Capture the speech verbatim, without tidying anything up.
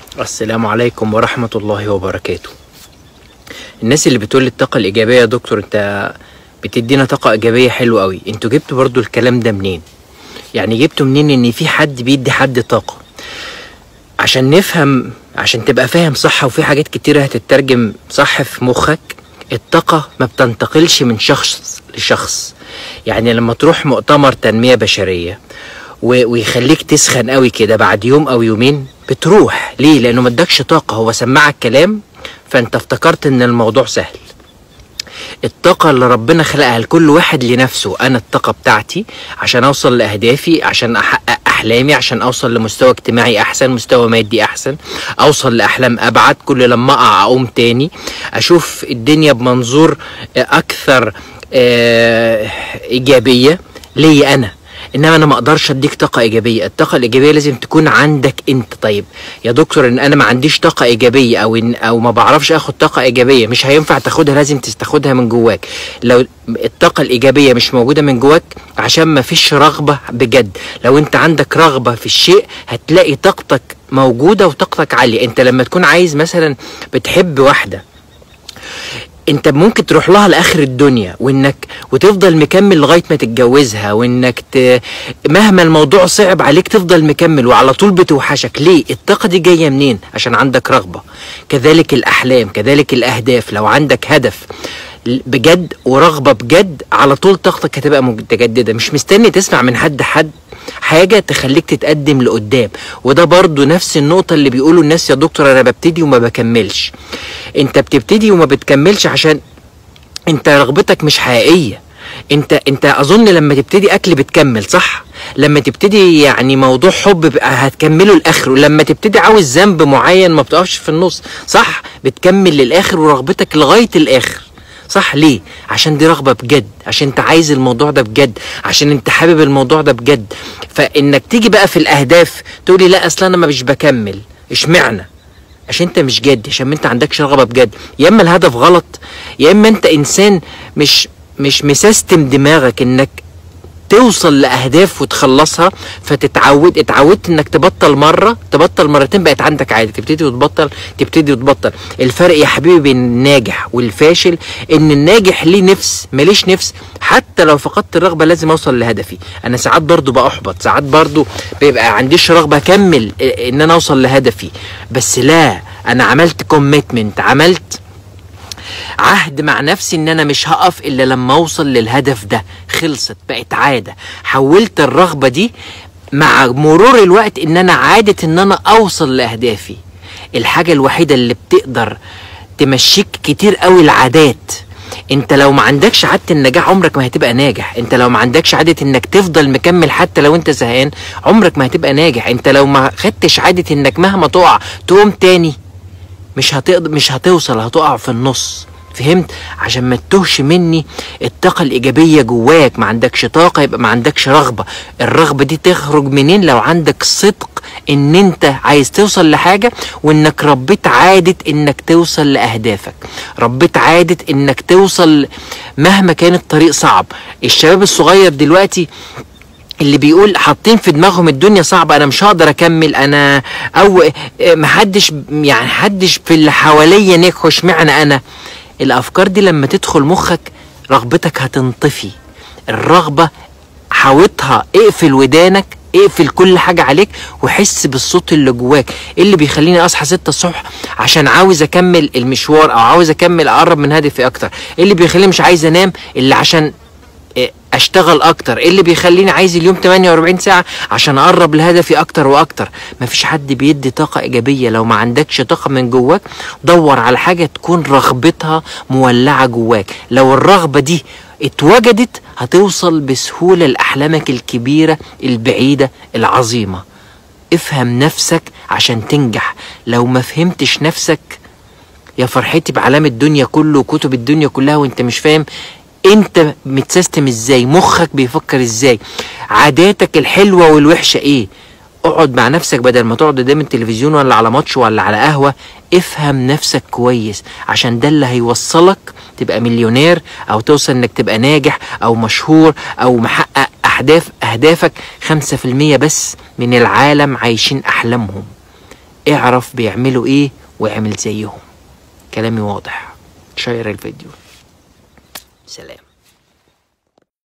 السلام عليكم ورحمة الله وبركاته. الناس اللي بتقول الطاقة الإيجابية يا دكتور أنت بتدينا طاقة إيجابية حلوة أوي، أنتوا جبتوا برضو الكلام ده منين؟ يعني جبتوا منين إن في حد بيدي حد طاقة؟ عشان نفهم، عشان تبقى فاهم صح، وفي حاجات كتيرة هتترجم صح في مخك. الطاقة ما بتنتقلش من شخص لشخص. يعني لما تروح مؤتمر تنمية بشرية ويخليك تسخن قوي كده، بعد يوم او يومين بتروح. ليه؟ لانه ما ادكش طاقه، هو سمعك كلام فانت افتكرت ان الموضوع سهل. الطاقه اللي ربنا خلقها لكل واحد لنفسه، انا الطاقه بتاعتي عشان اوصل لاهدافي، عشان احقق احلامي، عشان اوصل لمستوى اجتماعي احسن، مستوى مادي احسن، اوصل لاحلام ابعد، كل لما اقع اقوم تاني، اشوف الدنيا بمنظور اكثر ايجابيه ليا انا. انما انا ما اقدرش اديك طاقه ايجابيه. الطاقه الايجابيه لازم تكون عندك انت. طيب يا دكتور ان انا ما عنديش طاقه ايجابيه او إن او ما بعرفش اخد طاقه ايجابيه، مش هينفع تاخدها، لازم تاخدها من جواك. لو الطاقه الايجابيه مش موجوده من جواك عشان ما فيش رغبه بجد. لو انت عندك رغبه في الشيء هتلاقي طاقتك موجوده وطاقتك عاليه. انت لما تكون عايز مثلا بتحب واحده، انت ممكن تروح لها لاخر الدنيا وانك وتفضل مكمل لغايه ما تتجوزها، وانك ت... مهما الموضوع صعب عليك تفضل مكمل وعلى طول بتوحشك. ليه؟ الطاقه دي جايه منين؟ عشان عندك رغبه. كذلك الاحلام، كذلك الاهداف. لو عندك هدف بجد ورغبه بجد، على طول طاقتك هتبقى متجدده. مش مستني تسمع من حد حد حاجه تخليك تتقدم لقدام. وده برضو نفس النقطه اللي بيقولوا الناس يا دكتور انا ببتدي وما بكملش. انت بتبتدي وما بتكملش عشان انت رغبتك مش حقيقيه. انت انت اظن لما تبتدي اكل بتكمل، صح؟ لما تبتدي يعني موضوع حب هتكمله الاخر، ولما تبتدي عاوز ذنب معين ما بتقفش في النص، صح؟ بتكمل للاخر ورغبتك لغايه الاخر، صح؟ ليه؟ عشان دي رغبه بجد، عشان انت عايز الموضوع ده بجد، عشان انت حابب الموضوع ده بجد. فانك تيجي بقى في الاهداف تقولي لا اصل انا ما مش بكمل. اشمعنى؟ عشان انت مش جد، عشان ما انت عندكش رغبه بجد. يا اما الهدف غلط، يا اما انت انسان مش مش مسيستم دماغك انك توصل لاهداف وتخلصها. فتتعود اتعودت انك تبطل مره، تبطل مرتين، بقت عندك عاده، تبتدي وتبطل، تبتدي وتبطل. الفرق يا حبيبي بين الناجح والفاشل ان الناجح ليه نفس، ماليش نفس. حتى لو فقدت الرغبه لازم اوصل لهدفي. انا ساعات برضو بأحبط، ساعات برضو بيبقى عنديش رغبه اكمل ان انا اوصل لهدفي، بس لا، انا عملت كوميتمنت، عملت عهد مع نفسي ان انا مش هقف الا لما اوصل للهدف ده. خلصت، بقت عادة. حولت الرغبة دي مع مرور الوقت ان انا عادة ان انا اوصل لاهدافي. الحاجة الوحيدة اللي بتقدر تمشيك كتير قوي العادات. انت لو ما عندكش عادة النجاح عمرك ما هتبقى ناجح. انت لو ما عندكش عادة انك تفضل مكمل حتى لو انت زهقان عمرك ما هتبقى ناجح. انت لو ما خدتش عادة انك مهما تقع تقوم تاني مش هتقدر، مش هتوصل، هتقع في النص. فهمت؟ عشان ما تتوهش مني الطاقة الإيجابية جواك. ما عندكش طاقة يبقى ما عندكش رغبة. الرغبة دي تخرج منين؟ لو عندك صدق ان انت عايز توصل لحاجة، وانك ربيت عادة انك توصل لأهدافك، ربيت عادة انك توصل مهما كان الطريق صعب. الشباب الصغير دلوقتي اللي بيقول حاطين في دماغهم الدنيا صعبة، انا مش هقدر اكمل، انا او محدش يعني حدش في اللي حواليا نجحوا، اشمعنى انا؟ الافكار دي لما تدخل مخك رغبتك هتنطفي. الرغبة حاوطها، اقفل ودانك، اقفل كل حاجة عليك وحس بالصوت اللي جواك. ايه اللي بيخليني اصحى ستة الصبح؟ عشان عاوز اكمل المشوار او عاوز اكمل اقرب من هدفي اكتر. ايه اللي بيخليني مش عايز انام؟ اللي عشان اشتغل اكتر. ايه اللي بيخليني عايز اليوم ثمانية وأربعين ساعة؟ عشان اقرب لهدفي اكتر واكتر. مفيش حد بيدي طاقة ايجابية لو ما عندكش طاقة من جواك. دور على حاجة تكون رغبتها مولعة جواك. لو الرغبة دي اتوجدت هتوصل بسهولة لأحلامك الكبيرة البعيدة العظيمة. افهم نفسك عشان تنجح. لو ما فهمتش نفسك يا فرحتي بعلام الدنيا كله وكتب الدنيا كلها وانت مش فاهم انت متسيستم ازاي، مخك بيفكر ازاي، عاداتك الحلوة والوحشة ايه. اقعد مع نفسك بدل ما تقعد قدام التلفزيون ولا على ماتش ولا على قهوة. افهم نفسك كويس عشان ده اللي هيوصلك تبقى مليونير، او توصل انك تبقى ناجح او مشهور او محقق اهداف. اهدافك خمسة في المية بس من العالم عايشين احلامهم. اعرف بيعملوا ايه واعمل زيهم. كلامي واضح. شير الفيديو. سلام.